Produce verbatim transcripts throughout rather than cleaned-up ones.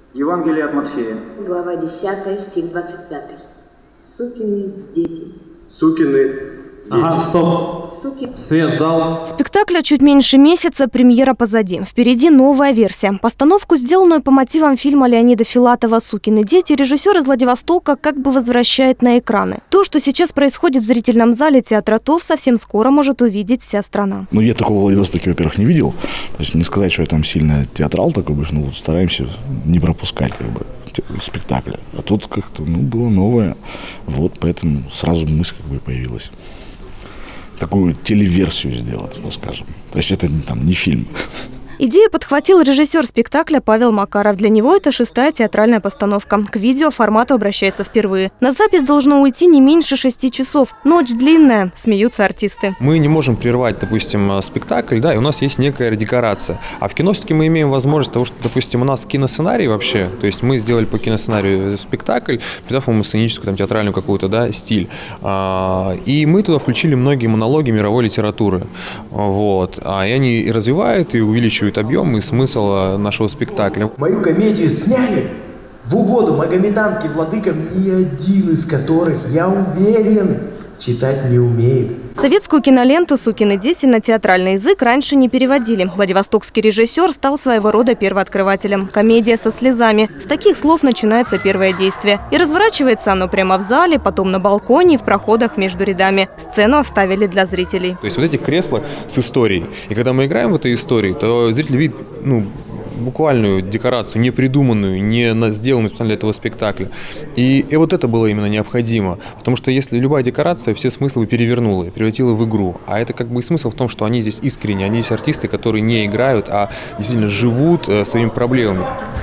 Евангелие от Матфея. Глава десятая, стих двадцать пятый. Сукины дети. Сукины дети. Ага, стоп. Суки. Свет, зал. Спектакля чуть меньше месяца, премьера позади. Впереди новая версия. Постановку, сделанную по мотивам фильма Леонида Филатова «Сукины дети», режиссер из Владивостока как бы возвращает на экраны. То, что сейчас происходит в зрительном зале театра ТОВ, совсем скоро может увидеть вся страна. Ну, я такого в Владивостоке, во-первых, не видел. То есть не сказать, что я там сильно театрал такой, ну, вот стараемся не пропускать, как бы, спектакля. А тут как-то, ну, было новое. Вот, поэтому сразу мысль как бы появилась. Такую телеверсию сделать, скажем. То есть это там не фильм. Идею подхватил режиссер спектакля Павел Макаров. Для него это шестая театральная постановка. К видеоформату обращается впервые. На запись должно уйти не меньше шести часов. Ночь длинная, смеются артисты. Мы не можем прервать, допустим, спектакль, да, и у нас есть некая декорация. А в кино все-таки мы имеем возможность того, что, допустим, у нас киносценарий вообще, то есть мы сделали по киносценарию спектакль, придав ему сценическую, там, театральную какую-то, да, стиль. И мы туда включили многие монологи мировой литературы. Вот. И они и развивают, и увеличивают объем и смысл нашего спектакля. Мою комедию сняли в угоду магометанским владыкам, ни один из которых, я уверен, читать не умеет. Советскую киноленту «Сукины дети» на театральный язык раньше не переводили. Владивостокский режиссер стал своего рода первооткрывателем. Комедия со слезами. С таких слов начинается первое действие. И разворачивается оно прямо в зале, потом на балконе и в проходах между рядами. Сцену оставили для зрителей. То есть вот эти кресла с историей. И когда мы играем в этой истории, то зритель видит, ну, буквальную декорацию, не придуманную, не сделанную специально для этого спектакля. И, и вот это было именно необходимо. Потому что если любая декорация все смыслы перевернула и превратила в игру. А это как бы и смысл в том, что они здесь искренне, они здесь артисты, которые не играют, а действительно живут э, своими проблемами.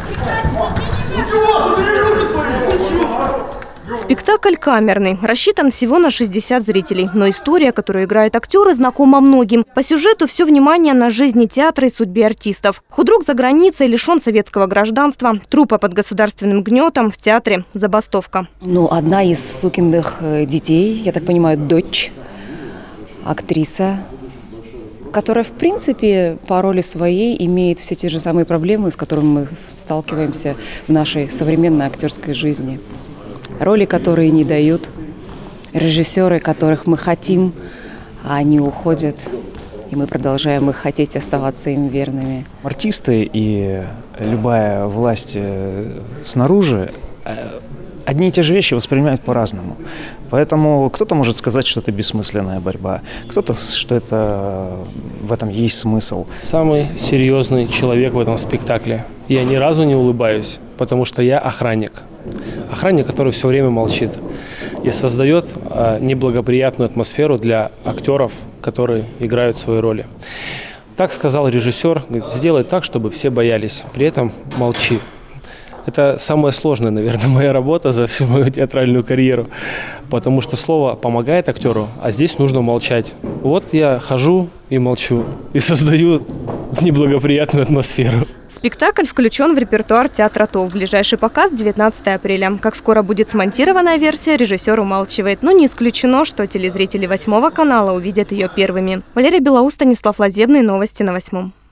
Спектакль камерный, рассчитан всего на шестьдесят зрителей. Но история, которую играют актеры, знакома многим. По сюжету все внимание на жизни театра и судьбе артистов. Худрук за границей, лишен советского гражданства. Труппа под государственным гнетом, в театре забастовка. Ну, одна из сукиных детей, я так понимаю, дочь, актриса, которая, в принципе, по роли своей имеет все те же самые проблемы, с которыми мы сталкиваемся в нашей современной актерской жизни. Роли, которые не дают, режиссеры, которых мы хотим, а они уходят, и мы продолжаем их хотеть, оставаться им верными. Артисты и любая власть снаружи одни и те же вещи воспринимают по-разному. Поэтому кто-то может сказать, что это бессмысленная борьба, кто-то, что это в этом есть смысл. Самый серьезный человек в этом спектакле. Я ни разу не улыбаюсь, потому что я охранник. Охранник, который все время молчит и создает э, неблагоприятную атмосферу для актеров, которые играют свои роли. Так сказал режиссер, говорит, сделай так, чтобы все боялись, при этом молчи. Это самая сложная, наверное, моя работа за всю мою театральную карьеру, потому что слово помогает актеру, а здесь нужно молчать. Вот я хожу и молчу, и создаю неблагоприятную атмосферу. Спектакль включен в репертуар театра ТОВ. Ближайший показ девятнадцатого апреля. Как скоро будет смонтированная версия, режиссер умалчивает. Но не исключено, что телезрители восьмого канала увидят ее первыми. Валерия Белоус, Станислав Лазебный. Новости на восьмом.